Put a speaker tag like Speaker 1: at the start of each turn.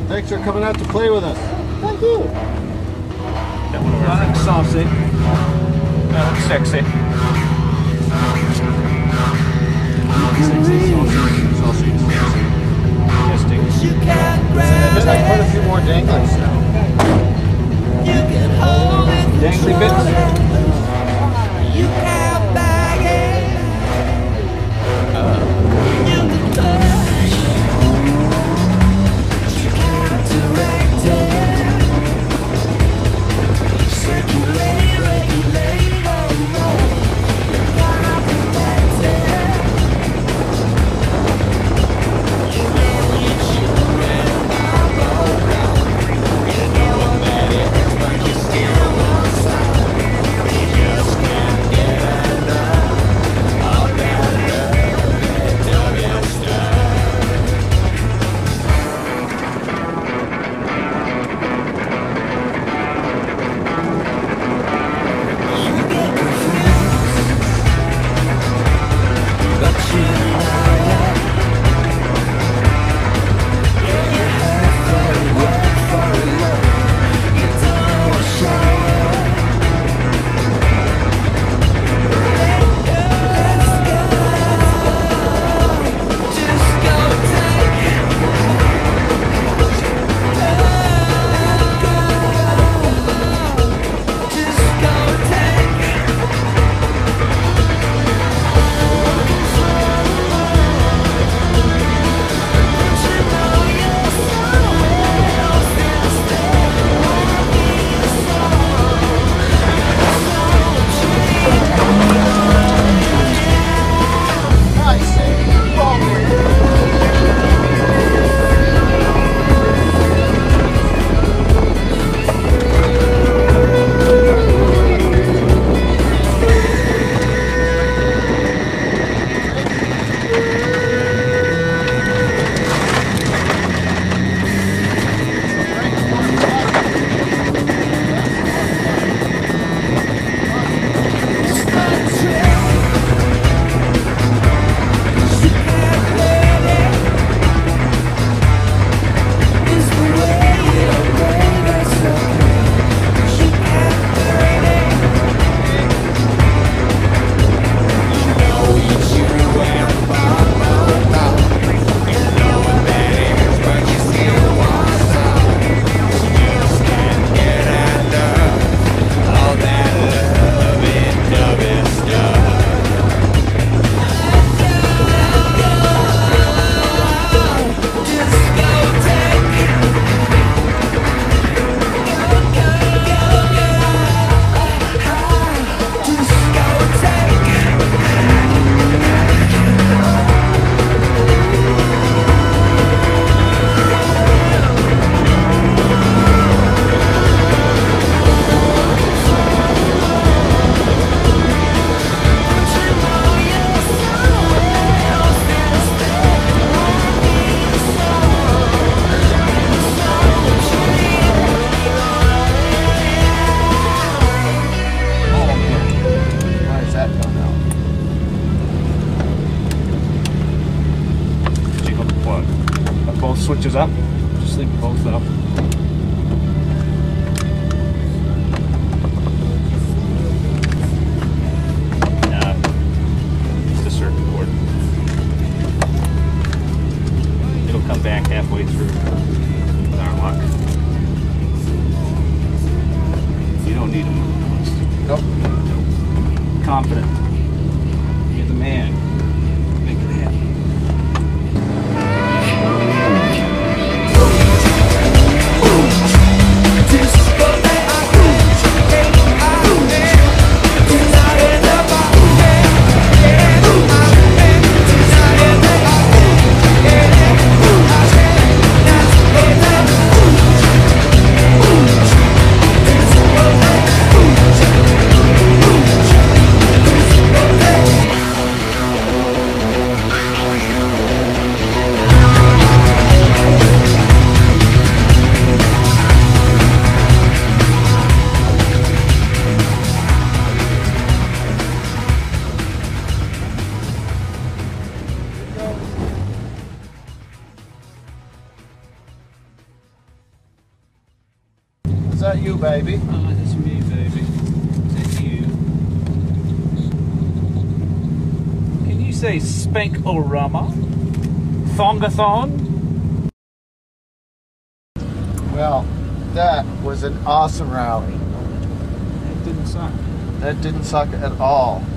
Speaker 1: Thanks for coming out to play with us. Thank you.
Speaker 2: That one over there.
Speaker 3: Saucy.
Speaker 2: Sexy.
Speaker 3: Saucy.
Speaker 2: Testing.
Speaker 1: There's like quite a few more danglers now.
Speaker 3: Dangly bits.
Speaker 2: Switches up, just leave both up. It's the circuit board. It'll come back halfway through with our luck. You don't need them.
Speaker 1: Nope.
Speaker 2: Confident. You're the man. Make it happen.
Speaker 1: that you, baby?
Speaker 2: That's me, baby. Is that you? Can you say spank-o-rama? Thong-A-Thon?
Speaker 1: Well, that was an awesome rally.
Speaker 2: It didn't suck.
Speaker 1: That didn't suck at all.